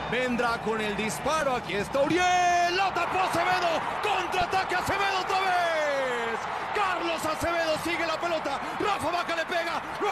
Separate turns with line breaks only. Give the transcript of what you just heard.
Vendrá con el disparo. Aquí está Uriel. La tapó Acevedo. Contraataque Acevedo otra vez. Carlos Acevedo sigue la pelota. Rafa Vaca le pega.